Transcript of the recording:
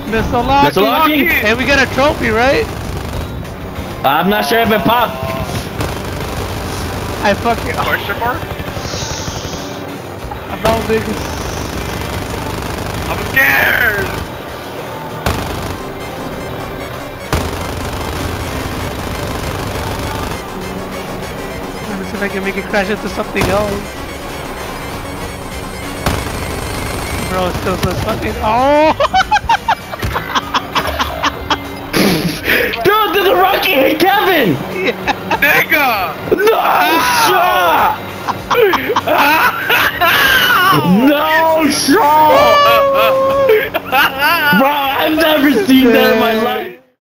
Missile locking. Hey, we got a trophy, right? I'm not sure if it popped. I fucking... Question mark? I'm not big. I'm scared! Let me see if I can make it crash into something else. Bro, it still says fucking... Oh! Dude, there's a rocket hit Kevin! Yeah. Nigga! No shot! No shot! Bro, I've never seen that in my life.